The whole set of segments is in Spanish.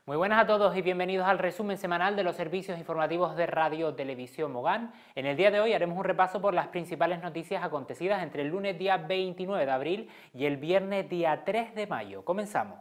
Muy buenas a todos y bienvenidos al resumen semanal de los servicios informativos de Radio Televisión Mogán. En el día de hoy haremos un repaso por las principales noticias acontecidas entre el lunes día 29 de abril y el viernes día 3 de mayo. Comenzamos.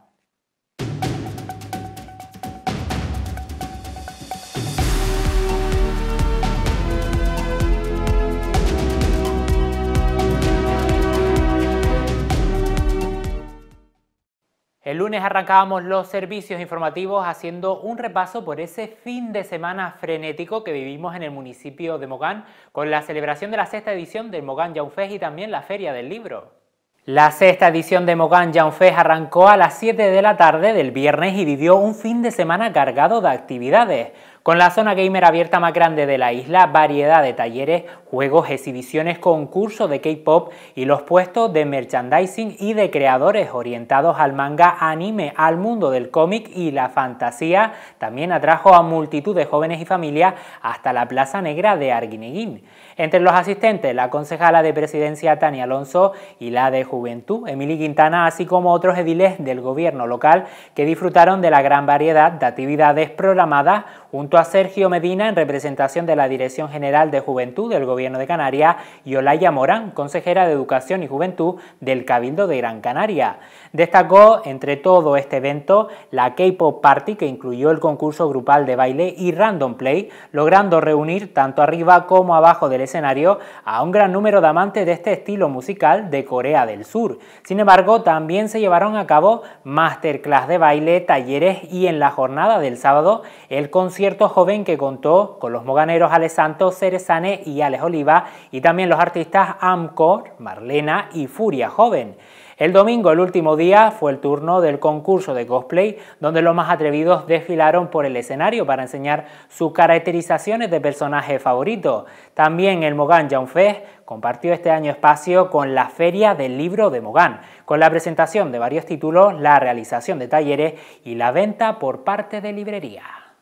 El lunes arrancábamos los servicios informativos haciendo un repaso por ese fin de semana frenético que vivimos en el municipio de Mogán con la celebración de la sexta edición del Mogán Young Fest y también la Feria del Libro. La sexta edición de Mogán Young Fest arrancó a las 7 de la tarde del viernes y vivió un fin de semana cargado de actividades. Con la zona gamer abierta más grande de la isla, variedad de talleres, juegos, exhibiciones, concursos de K-pop y los puestos de merchandising y de creadores orientados al manga, anime, al mundo del cómic y la fantasía, también atrajo a multitud de jóvenes y familias hasta la Plaza Negra de Arguineguín. Entre los asistentes, la concejala de Presidencia Tania Alonso y la de Juventud, Emily Quintana, así como otros ediles del gobierno local que disfrutaron de la gran variedad de actividades programadas junto a Sergio Medina en representación de la Dirección General de Juventud del Gobierno de Canarias y Olaya Morán, consejera de Educación y Juventud del Cabildo de Gran Canaria. Destacó entre todo este evento la K-Pop Party, que incluyó el concurso grupal de baile y Random Play, logrando reunir tanto arriba como abajo del escenario a un gran número de amantes de este estilo musical de Corea del Sur. Sin embargo, también se llevaron a cabo masterclass de baile, talleres y en la jornada del sábado el concierto joven que contó con los moganeros Alex Santos, Cerezane y Alex Oliva y también los artistas Amcor, Marlena y Furia Joven. El domingo, el último día, fue el turno del concurso de cosplay, donde los más atrevidos desfilaron por el escenario para enseñar sus caracterizaciones de personajes favoritos. También el Mogán Young Fest compartió este año espacio con la Feria del Libro de Mogán, con la presentación de varios títulos, la realización de talleres y la venta por parte de librerías.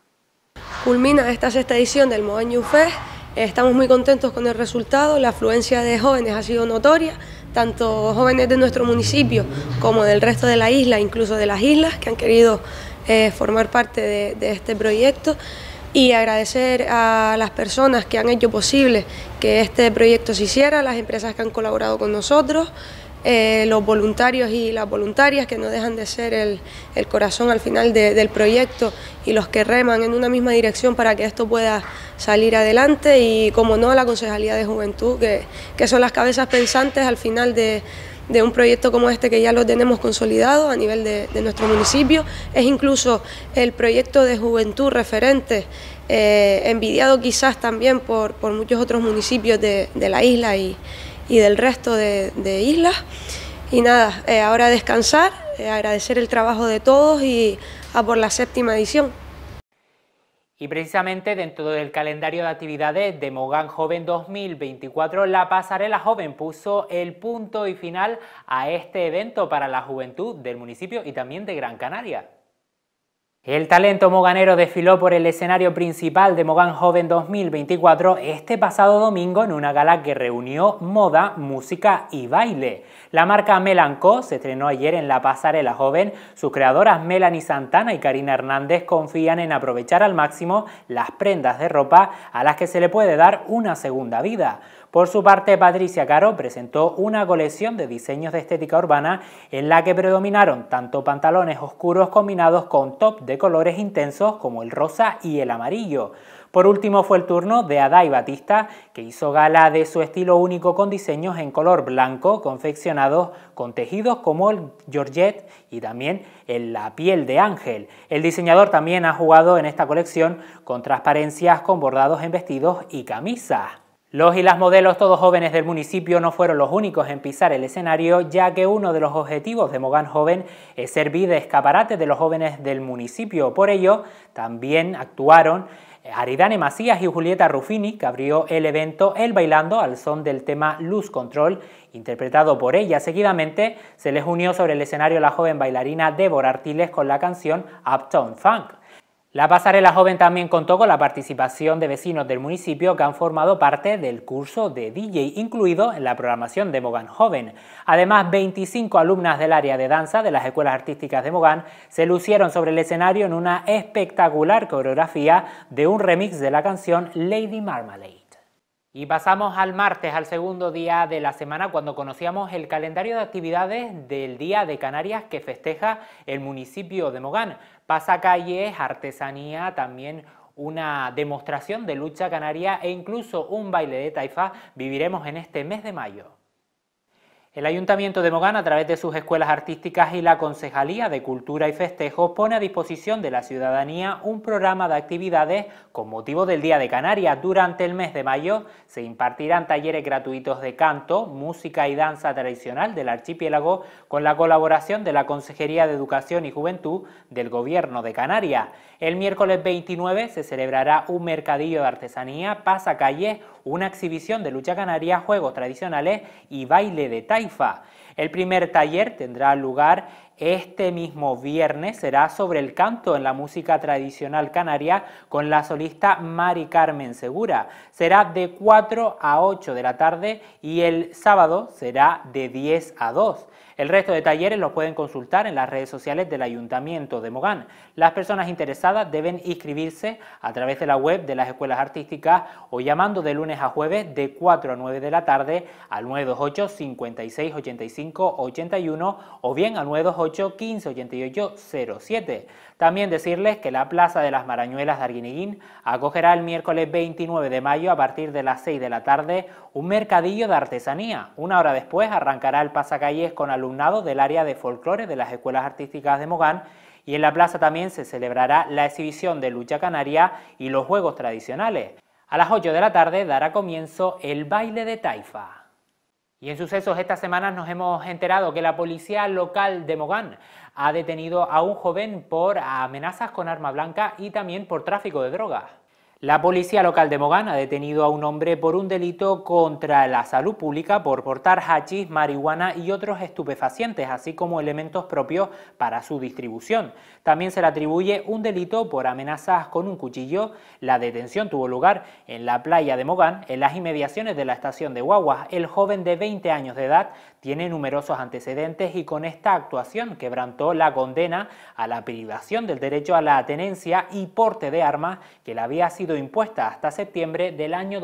Culmina esta sexta edición del Mogán Young Fest. Estamos muy contentos con el resultado, la afluencia de jóvenes ha sido notoria, tanto jóvenes de nuestro municipio como del resto de la isla, incluso de las islas, que han querido formar parte de este proyecto, y agradecer a las personas que han hecho posible que este proyecto se hiciera, las empresas que han colaborado con nosotros, los voluntarios y las voluntarias que no dejan de ser el corazón al final del proyecto y los que reman en una misma dirección para que esto pueda salir adelante, y como no, la Concejalía de Juventud, que son las cabezas pensantes al final de un proyecto como este, que ya lo tenemos consolidado a nivel de nuestro municipio. Es incluso el proyecto de juventud referente, envidiado quizás también por muchos otros municipios de la isla y del resto de islas. Y nada, ahora descansar, agradecer el trabajo de todos y a por la séptima edición. Y precisamente dentro del calendario de actividades de Mogán Joven 2024, la Pasarela Joven puso el punto y final a este evento para la juventud del municipio y también de Gran Canaria. El talento moganero desfiló por el escenario principal de Mogán Joven 2024 este pasado domingo en una gala que reunió moda, música y baile. La marca Melanco se estrenó ayer en la Pasarela Joven. Sus creadoras Melanie Santana y Karina Hernández confían en aprovechar al máximo las prendas de ropa a las que se le puede dar una segunda vida. Por su parte, Patricia Caro presentó una colección de diseños de estética urbana en la que predominaron tanto pantalones oscuros combinados con top de colores intensos como el rosa y el amarillo. Por último fue el turno de Adai Batista, que hizo gala de su estilo único con diseños en color blanco confeccionados con tejidos como el georgette y también en la piel de ángel. El diseñador también ha jugado en esta colección con transparencias con bordados en vestidos y camisas. Los y las modelos, todos jóvenes del municipio, no fueron los únicos en pisar el escenario, ya que uno de los objetivos de Mogán Joven es servir de escaparate de los jóvenes del municipio. Por ello, también actuaron Aridane Macías y Julieta Ruffini, que abrió el evento El Bailando al son del tema Luz Control, interpretado por ella. Seguidamente se les unió sobre el escenario la joven bailarina Débora Artiles con la canción Uptown Funk. La pasarela joven también contó con la participación de vecinos del municipio que han formado parte del curso de DJ, incluido en la programación de Mogán Joven. Además, 25 alumnas del área de danza de las escuelas artísticas de Mogán se lucieron sobre el escenario en una espectacular coreografía de un remix de la canción Lady Marmalade. Y pasamos al martes, al segundo día de la semana, cuando conocíamos el calendario de actividades del Día de Canarias que festeja el municipio de Mogán. Pasacalles, artesanía, también una demostración de lucha canaria e incluso un baile de taifa viviremos en este mes de mayo. El Ayuntamiento de Mogán, a través de sus escuelas artísticas y la Concejalía de Cultura y Festejos, pone a disposición de la ciudadanía un programa de actividades con motivo del Día de Canarias. Durante el mes de mayo se impartirán talleres gratuitos de canto, música y danza tradicional del archipiélago con la colaboración de la Consejería de Educación y Juventud del Gobierno de Canarias. El miércoles 29 se celebrará un mercadillo de artesanía, pasacalles, una exhibición de lucha canaria, juegos tradicionales y baile de taifa. El primer taller tendrá lugar este mismo viernes, será sobre el canto en la música tradicional canaria con la solista Mari Carmen Segura. Será de 4 a 8 de la tarde y el sábado será de 10 a 2. El resto de talleres los pueden consultar en las redes sociales del Ayuntamiento de Mogán. Las personas interesadas deben inscribirse a través de la web de las escuelas artísticas o llamando de lunes a jueves de 4 a 9 de la tarde al 928 56 85 81 o bien al 928 15 88 07. También decirles que la Plaza de las Marañuelas de Arguineguín acogerá el miércoles 29 de mayo a partir de las 6 de la tarde un mercadillo de artesanía. Una hora después arrancará el pasacalles con alumnado del área de folclore de las escuelas artísticas de Mogán y en la plaza también se celebrará la exhibición de lucha canaria y los juegos tradicionales. A las 8 de la tarde dará comienzo el baile de taifa. Y en sucesos esta semana nos hemos enterado que la policía local de Mogán ha detenido a un joven por amenazas con arma blanca y también por tráfico de drogas. La policía local de Mogán ha detenido a un hombre por un delito contra la salud pública por portar hachís, marihuana y otros estupefacientes, así como elementos propios para su distribución. También se le atribuye un delito por amenazas con un cuchillo. La detención tuvo lugar en la playa de Mogán, en las inmediaciones de la estación de guaguas. El joven de 20 años de edad tiene numerosos antecedentes y con esta actuación quebrantó la condena a la privación del derecho a la tenencia y porte de armas que le había sido impuesta hasta septiembre del año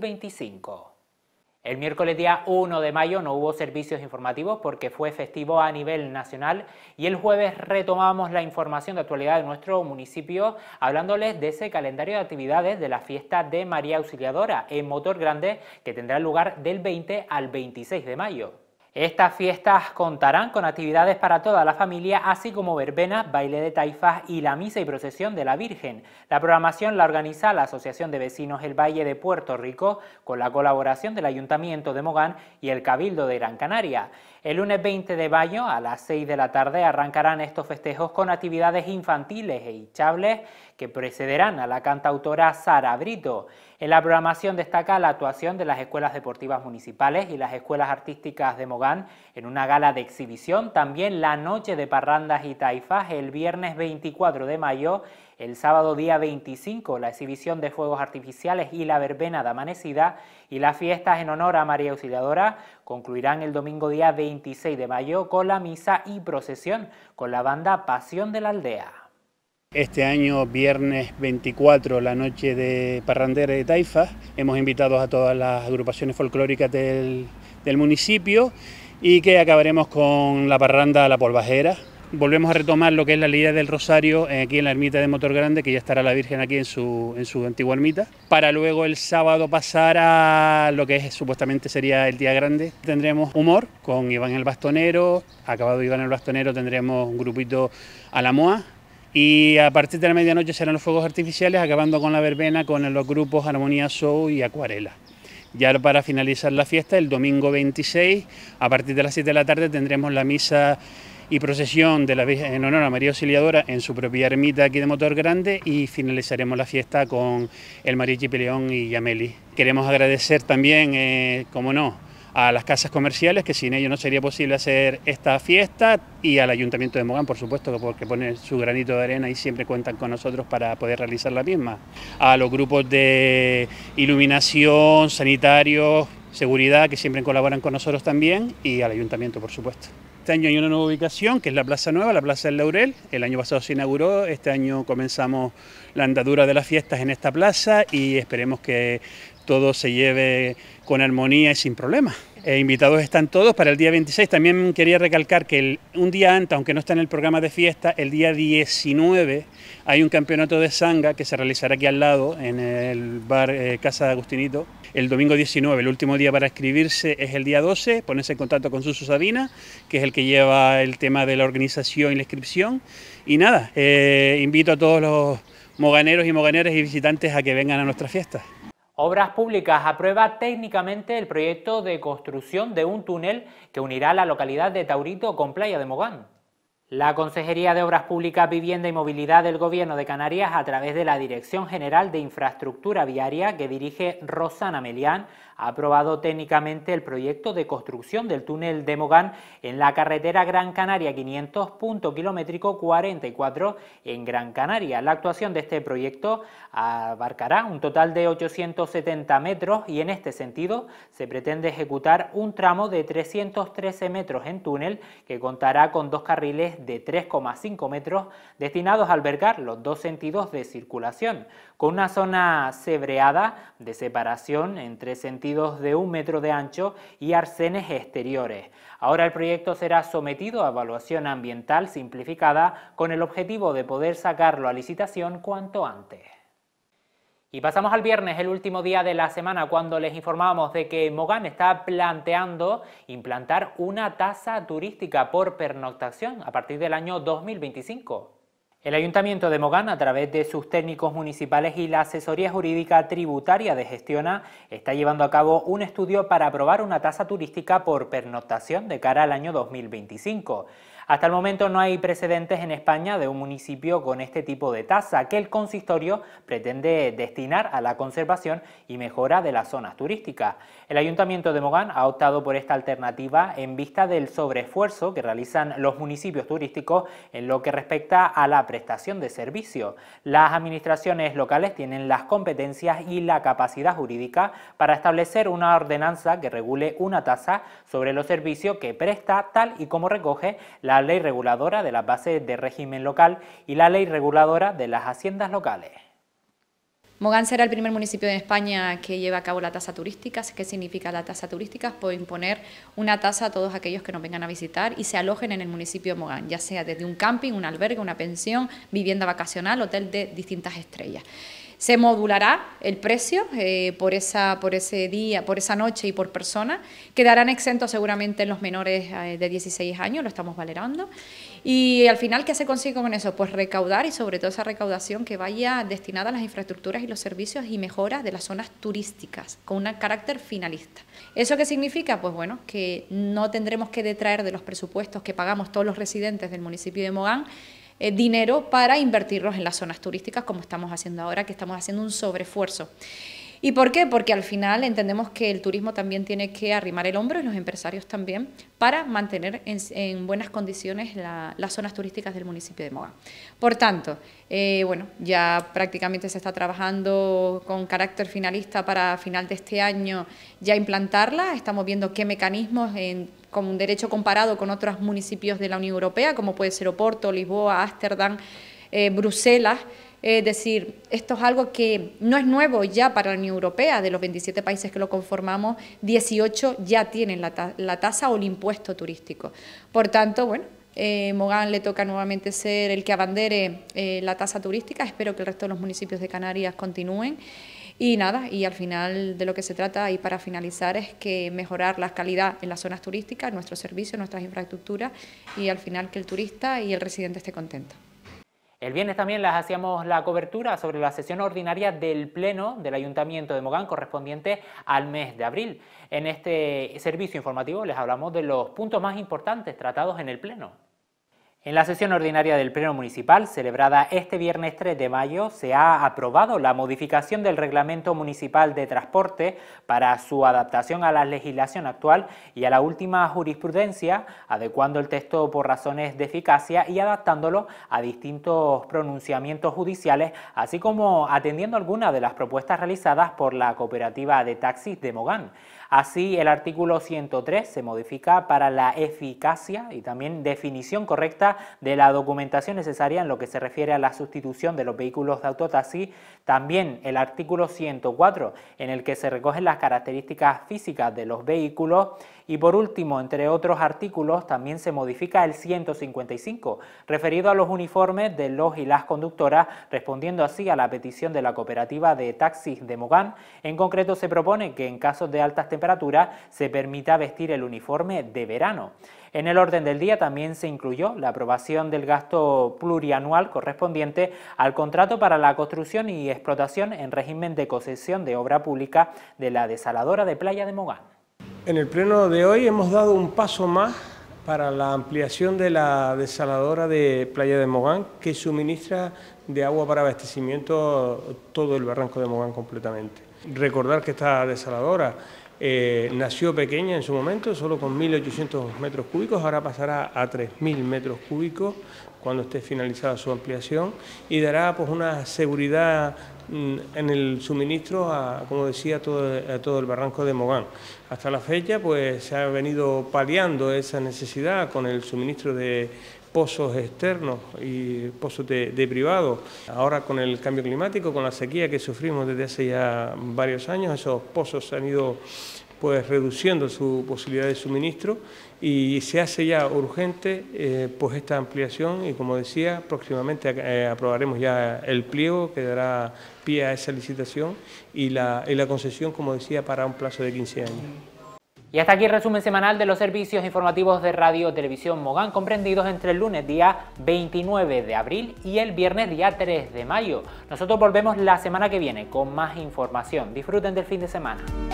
2025. El miércoles día 1 de mayo no hubo servicios informativos porque fue festivo a nivel nacional y el jueves retomamos la información de actualidad de nuestro municipio hablándoles de ese calendario de actividades de la fiesta de María Auxiliadora en Motor Grande que tendrá lugar del 20 al 26 de mayo. Estas fiestas contarán con actividades para toda la familia, así como verbenas, baile de taifas y la misa y procesión de la Virgen. La programación la organiza la Asociación de Vecinos El Valle de Puerto Rico con la colaboración del Ayuntamiento de Mogán y el Cabildo de Gran Canaria. El lunes 20 de mayo a las 6 de la tarde arrancarán estos festejos con actividades infantiles e hinchables que precederán a la cantautora Sara Brito. En la programación destaca la actuación de las escuelas deportivas municipales y las escuelas artísticas de Mogán en una gala de exhibición, también la noche de parrandas y taifas el viernes 24 de mayo, el sábado día 25 la exhibición de fuegos artificiales y la verbena de amanecida y las fiestas en honor a María Auxiliadora concluirán el domingo día 26 de mayo con la misa y procesión con la banda Pasión de la Aldea. Este año, viernes 24, la noche de parrandera de taifa, hemos invitado a todas las agrupaciones folclóricas del municipio y que acabaremos con la parranda La Polvajera. Volvemos a retomar lo que es la Lidia del Rosario aquí en la ermita de Motor Grande, que ya estará la Virgen aquí en su antigua ermita, para luego el sábado pasar a lo que supuestamente sería el Día Grande. Tendremos humor con Iván el Bastonero, acabado Iván el Bastonero tendremos un grupito a la Moa, y a partir de la medianoche serán los fuegos artificiales, acabando con la verbena con los grupos Armonía Show y Acuarela. Ya para finalizar la fiesta, el domingo 26, a partir de las 7 de la tarde tendremos la misa y procesión de la Virgen en honor a María Auxiliadora en su propia ermita aquí de Motor Grande y finalizaremos la fiesta con el Mariachi Peleón y Yameli. Queremos agradecer también, como no, a las casas comerciales, que sin ello no sería posible hacer esta fiesta, y al Ayuntamiento de Mogán, por supuesto, porque pone su granito de arena y siempre cuentan con nosotros para poder realizar la misma. A los grupos de iluminación, sanitarios, seguridad, que siempre colaboran con nosotros también, y al Ayuntamiento, por supuesto. Este año hay una nueva ubicación, que es la Plaza Nueva, la Plaza del Laurel. El año pasado se inauguró, este año comenzamos la andadura de las fiestas en esta plaza y esperemos que todo se lleve con armonía y sin problemas. Invitados están todos para el día 26. También quería recalcar que un día antes, aunque no está en el programa de fiesta, el día 19 hay un campeonato de sanga que se realizará aquí al lado, en el bar Casa de Agustinito. El domingo 19, el último día para inscribirse es el día 12, ponerse en contacto con Suso Sabina, que es el que lleva el tema de la organización y la inscripción. Y nada, invito a todos los moganeros y moganeras y visitantes a que vengan a nuestras fiestas. Obras Públicas aprueba técnicamente el proyecto de construcción de un túnel que unirá la localidad de Taurito con Playa de Mogán. La Consejería de Obras Públicas, Vivienda y Movilidad del Gobierno de Canarias, a través de la Dirección General de Infraestructura Viaria, que dirige Rosana Melián, ha aprobado técnicamente el proyecto de construcción del túnel de Mogán en la carretera Gran Canaria 500, punto kilométrico 44 en Gran Canaria. La actuación de este proyecto abarcará un total de 870 metros y en este sentido se pretende ejecutar un tramo de 313 metros en túnel que contará con dos carriles de 3,5 metros destinados a albergar los dos sentidos de circulación, con una zona cebreada de separación entre sentidos de 1 metro de ancho y arcenes exteriores. Ahora el proyecto será sometido a evaluación ambiental simplificada con el objetivo de poder sacarlo a licitación cuanto antes. Y pasamos al viernes, el último día de la semana, cuando les informábamos de que Mogán está planteando implantar una tasa turística por pernoctación a partir del año 2025. El Ayuntamiento de Mogán, a través de sus técnicos municipales y la Asesoría Jurídica Tributaria de Gestiona, está llevando a cabo un estudio para aprobar una tasa turística por pernoctación de cara al año 2025. Hasta el momento no hay precedentes en España de un municipio con este tipo de tasa que el consistorio pretende destinar a la conservación y mejora de las zonas turísticas. El Ayuntamiento de Mogán ha optado por esta alternativa en vista del sobreesfuerzo que realizan los municipios turísticos en lo que respecta a la prestación de servicios. Las administraciones locales tienen las competencias y la capacidad jurídica para establecer una ordenanza que regule una tasa sobre los servicios que presta, tal y como recoge la Ley Reguladora de las Bases de Régimen Local y la Ley Reguladora de las Haciendas Locales. Mogán será el primer municipio de España que lleva a cabo la tasa turística. ¿Qué significa la tasa turística? Pues imponer una tasa a todos aquellos que nos vengan a visitar y se alojen en el municipio de Mogán, ya sea desde un camping, un albergue, una pensión, vivienda vacacional, hotel de distintas estrellas. Se modulará el precio por ese día, por esa noche y por persona. Quedarán exentos seguramente los menores de 16 años, lo estamos valorando. Y al final, ¿qué se consigue con eso? Pues recaudar y sobre todo esa recaudación que vaya destinada a las infraestructuras y los servicios y mejoras de las zonas turísticas, con un carácter finalista. ¿Eso qué significa? Pues bueno, que no tendremos que detraer de los presupuestos que pagamos todos los residentes del municipio de Mogán dinero para invertirlos en las zonas turísticas como estamos haciendo ahora, que estamos haciendo un sobreesfuerzo. ¿Y por qué? Porque al final entendemos que el turismo también tiene que arrimar el hombro y los empresarios también para mantener en buenas condiciones las zonas turísticas del municipio de Mogán. Por tanto, bueno, ya prácticamente se está trabajando con carácter finalista para final de este año ya implantarla. Estamos viendo qué mecanismos con un derecho comparado con otros municipios de la Unión Europea, como puede ser Oporto, Lisboa, Ámsterdam, Bruselas. Es decir, esto es algo que no es nuevo ya para la Unión Europea. De los 27 países que lo conformamos, 18 ya tienen la tasa o el impuesto turístico. Por tanto, bueno, Mogán le toca nuevamente ser el que abandere la tasa turística. Espero que el resto de los municipios de Canarias continúen. Y nada, y al final de lo que se trata, y para finalizar, es que mejorar la calidad en las zonas turísticas, nuestros servicios, nuestras infraestructuras, y al final que el turista y el residente esté contento. El viernes también les hacíamos la cobertura sobre la sesión ordinaria del Pleno del Ayuntamiento de Mogán correspondiente al mes de abril. En este servicio informativo les hablamos de los puntos más importantes tratados en el Pleno. En la sesión ordinaria del Pleno Municipal, celebrada este viernes 3 de mayo, se ha aprobado la modificación del Reglamento Municipal de Transporte para su adaptación a la legislación actual y a la última jurisprudencia, adecuando el texto por razones de eficacia y adaptándolo a distintos pronunciamientos judiciales, así como atendiendo algunas de las propuestas realizadas por la Cooperativa de Taxis de Mogán. Así, el artículo 103 se modifica para la eficacia y también definición correcta de la documentación necesaria en lo que se refiere a la sustitución de los vehículos de autotaxi. También el artículo 104, en el que se recogen las características físicas de los vehículos. Y por último, entre otros artículos, también se modifica el 155, referido a los uniformes de los y las conductoras, respondiendo así a la petición de la Cooperativa de Taxis de Mogán. En concreto, se propone que en casos de altas temperaturas se permita vestir el uniforme de verano. En el orden del día también se incluyó la aprobación del gasto plurianual correspondiente al contrato para la construcción y explotación en régimen de concesión de obra pública de la desaladora de Playa de Mogán. En el pleno de hoy hemos dado un paso más para la ampliación de la desaladora de Playa de Mogán, que suministra de agua para abastecimiento todo el barranco de Mogán completamente. Recordar que esta desaladora nació pequeña en su momento, solo con 1.800 metros cúbicos, ahora pasará a 3.000 metros cúbicos cuando esté finalizada su ampliación y dará pues una seguridad en el suministro como decía, a todo el barranco de Mogán. Hasta la fecha pues se ha venido paliando esa necesidad con el suministro de pozos externos y pozos de privado. Ahora con el cambio climático, con la sequía que sufrimos desde hace ya varios años, esos pozos han ido pues reduciendo su posibilidad de suministro y se hace ya urgente pues esta ampliación y, como decía, próximamente aprobaremos ya el pliego que dará pie a esa licitación y la concesión, como decía, para un plazo de 15 años. Y hasta aquí el resumen semanal de los servicios informativos de Radio Televisión Mogán, comprendidos entre el lunes día 29 de abril y el viernes día 3 de mayo. Nosotros volvemos la semana que viene con más información. Disfruten del fin de semana.